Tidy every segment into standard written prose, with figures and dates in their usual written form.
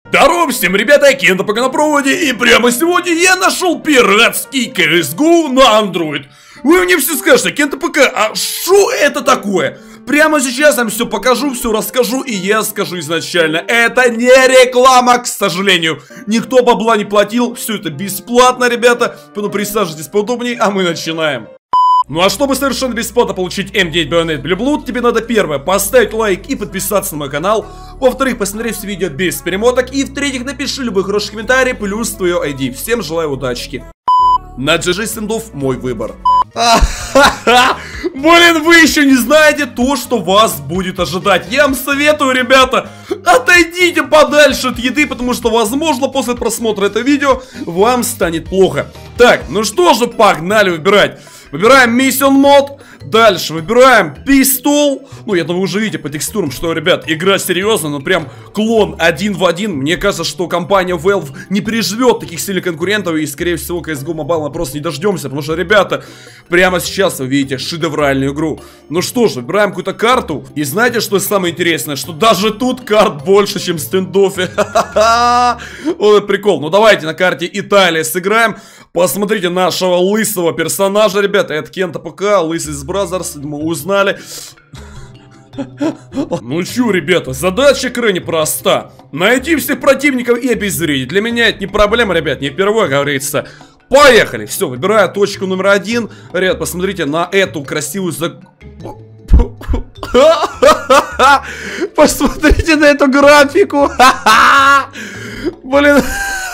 Здорово всем, ребята, Кента пока на проводе, и прямо сегодня я нашел пиратский CSGO на Android. Вы мне все скажете, Кента ПК, а что это такое? Прямо сейчас я вам все покажу, все расскажу, и я скажу изначально, это не реклама, к сожалению. Никто бабла не платил, все это бесплатно, ребята, поэтому присаживайтесь поудобнее, а мы начинаем. Ну а чтобы совершенно бесплатно получить М9 Bayonet Blue Blood, тебе надо первое поставить лайк и подписаться на мой канал, во-вторых посмотреть все видео без перемоток, и в-третьих напиши любой хороший комментарий плюс твое ID. Всем желаю удачки. На GG стендов мой выбор. Блин, вы еще не знаете то, что вас будет ожидать. Я вам советую, ребята, отойдите подальше от еды, потому что, возможно, после просмотра этого видео вам станет плохо. Так, ну что же, погнали выбирать. Выбираем Mission Mode. Дальше выбираем пистол. Ну, я думаю, вы уже видите по текстурам, что, ребят, игра серьезная, но прям клон один в один. Мне кажется, что компания Valve не переживет таких сильных конкурентов. И, скорее всего, CSGO Mobile мы просто не дождемся. Потому что, ребята, прямо сейчас вы видите шедевральную игру. Ну что ж, выбираем какую-то карту. И знаете, что самое интересное? Что даже тут карт больше, чем в стендофе. Вот прикол. Ну, давайте на карте Италия сыграем. Посмотрите нашего лысого персонажа, ребята. Это Кента ПК, лысый из Brothers, мы узнали. Ну чё, ребята, задача крайне проста. Найти всех противников и обезвредить. Для меня это не проблема, ребят, не впервые, говорится. Поехали, все, выбираю точку номер 1. Ребят, посмотрите на эту красивую Посмотрите на эту графику. Блин.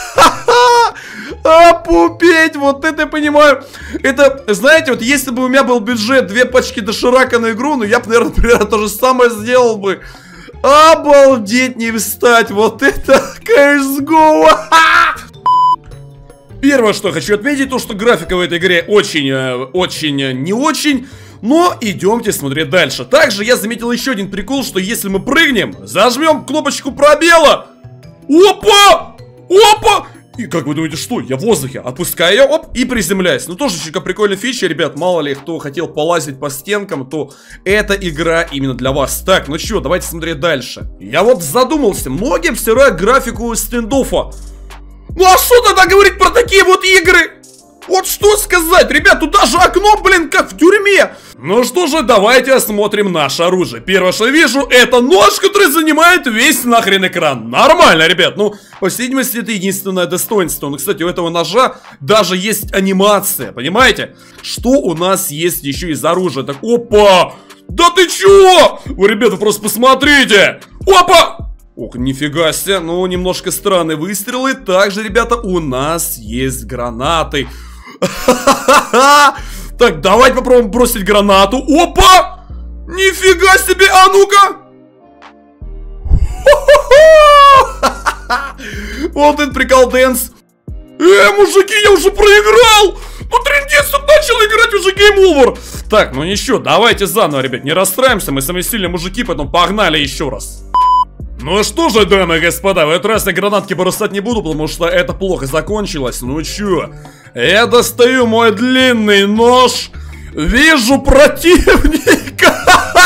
Опупеть, вот это я понимаю. Это, знаете, вот если бы у меня был бюджет 2 пачки доширака на игру, ну я бы, наверное, примерно то же самое сделал бы. Обалдеть, не встать. Вот это CSGO. Первое, что я хочу отметить, то, что графика в этой игре очень не очень. Но идемте смотреть дальше. Также я заметил еще один прикол, что если мы прыгнем, зажмем кнопочку пробела. Опа! Опа! И как вы думаете, что? Я в воздухе. Отпускаю ее, оп, и приземляюсь. Ну, тоже еще прикольная фича, ребят. Мало ли, кто хотел полазить по стенкам, то эта игра именно для вас. Так, ну что, давайте смотреть дальше. Я вот задумался. Многие всирают графику стендофа. Ну, а что тогда говорить про такие вот игры? Вот что сказать, ребят, тут даже окно, блин, как в тюрьме. Ну что же, давайте осмотрим наше оружие. Первое, что вижу, это нож, который занимает весь нахрен экран. Нормально, ребят, ну, по всей видимости, это единственное достоинство. Ну, кстати, у этого ножа даже есть анимация, понимаете? Что у нас есть еще из оружия? Так, опа! Да ты чё? Вы, ребята, просто посмотрите! Опа! Ох, нифига себе, ну, немножко странные выстрелы. Также, ребята, у нас есть гранаты. Так, давайте попробуем бросить гранату. Опа! Нифига себе, а ну-ка! Вот этот прикол дэнс. Мужики, я уже проиграл! Ну, трындец, тут начал играть, уже гейм-овер. Так, ну ничего, давайте заново, ребят, не расстраиваемся. Мы самые сильные мужики, поэтому погнали еще раз. Ну что же, дамы и господа, в этот раз я гранатки бросать не буду, потому что это плохо закончилось. Ну чё, я достаю мой длинный нож, вижу противника.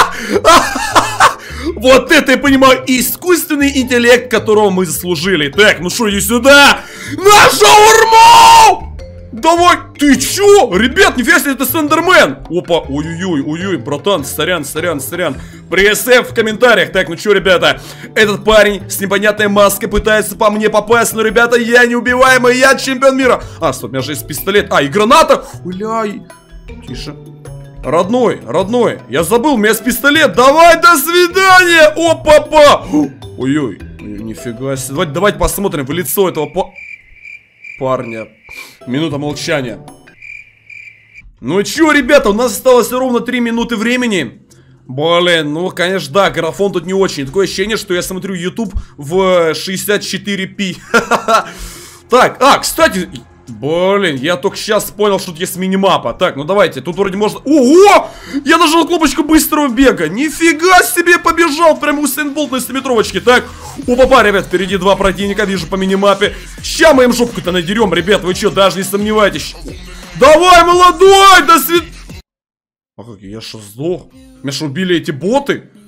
Вот это я понимаю, искусственный интеллект, которого мы заслужили. Так, ну что, иди сюда, на шаурму! Давай, ты чё? Ребят, нифига себе, это Сендермен. Опа, ой-ой-ой, ой-ой, братан, сорян. Пресс в комментариях. Так, ну чё, ребята, этот парень с непонятной маской пытается по мне попасть. Но, ребята, я неубиваемый, я чемпион мира. А, стоп, у меня же есть пистолет. А, и граната. Уляй. Тише. Родной, я забыл, у меня есть пистолет. Давай, до свидания. Опа-па. Ой-ой, нифига себе. Давайте посмотрим в лицо этого парня. Минута молчания. Ну чё, ребята, у нас осталось ровно 3 минуты времени. Блин, ну, конечно, да, графон тут не очень. Такое ощущение, что я смотрю YouTube в 64p. Так, кстати, блин, я только сейчас понял, что тут есть минимапа. Так, ну давайте, тут вроде можно... Ого! Я нажал кнопочку быстрого бега. Нифига себе, побежал прямо Усейн Болт на 100-метровочке. Так, опа-па, ребят, впереди 2 противника, вижу по минимапе. Ща мы им жопку-то надерем, ребят, вы что, даже не сомневайтесь. Давай, молодой, до свид... А как, я что, сдох? Меня что, убили эти боты?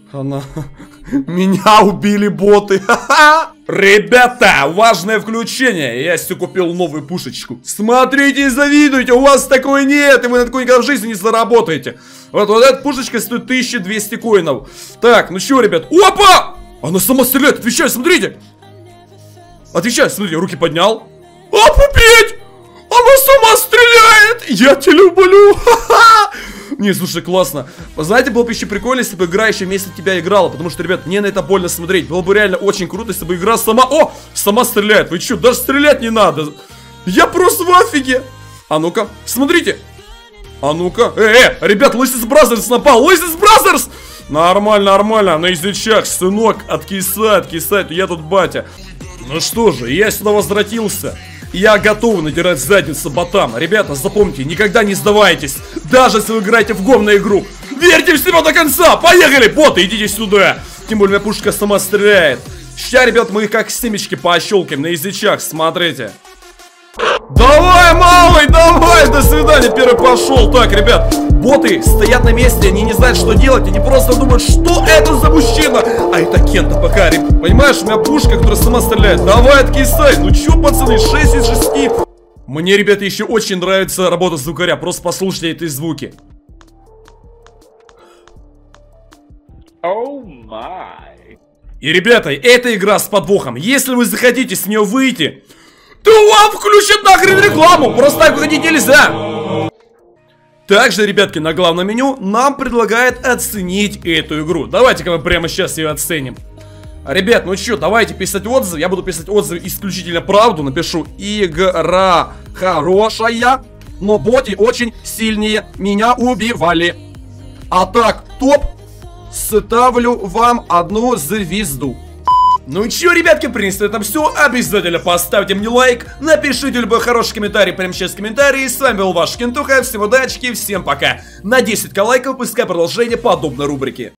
Она... Меня убили боты. Ребята, важное включение. Я себе купил новую пушечку. Смотрите и завидуйте, у вас такой нет, и вы на такой никогда в жизни не заработаете. Вот эта пушечка стоит 1200 коинов. Так, ну что, ребят? Опа! Она сама стреляет, отвечай, смотрите. Отвечай, смотрите, руки поднял. Опупеть! Она сама стреляет! Я тебя люблю! Не, слушай, классно. Знаете, было бы еще прикольно, если бы игра еще вместо тебя играла. Потому что, ребят, мне на это больно смотреть. Было бы реально очень круто, если бы игра сама... О! Сама стреляет. Вы что, даже стрелять не надо. Я просто в афиге. А ну-ка, смотрите. А ну-ка. Ребят, Лысис Бразерс напал. Лысис Бразерс! Нормально, нормально. На язычах, сынок, откисай, откисай. Я тут батя. Ну что же, я сюда возвратился. Я готов надирать задницу ботам. Ребята, запомните, никогда не сдавайтесь. Даже если вы играете в говную игру. Верьте в себя до конца. Поехали, боты, идите сюда. Тем более, пушка сама стреляет. Сейчас, ребят, мы их как семечки поощелкаем на язычах. Смотрите. Давай, малый, давай, до свидания, первый пошел. Так, ребят, боты стоят на месте, они не знают, что делать. Они просто думают, что это за мужчина. А это Кента пока, понимаешь, у меня пушка, которая сама стреляет. Давай, откисай, ну чё, пацаны, 6 из 6. Мне, ребята, еще очень нравится работа звукаря. Просто послушайте эти звуки. Оу май. И, ребята, эта игра с подвохом. Если вы захотите с нее выйти, то вам включат нахрен рекламу. Просто так выходить нельзя. Также, ребятки, на главном меню нам предлагают оценить эту игру. Давайте-ка мы прямо сейчас ее оценим. Ребят, ну что, давайте писать отзывы. Я буду писать отзывы исключительно правду. Напишу: игра хорошая, но боты очень сильнее, меня убивали. А так, топ, ставлю вам 1 звезду. Ну чё, ребятки, в принципе, это все. Обязательно поставьте мне лайк, напишите любой хороший комментарий прямо сейчас в комментарии. С вами был ваш Кентуха, всем удачи, всем пока. На 10 лайков, пускай продолжение подобной рубрики.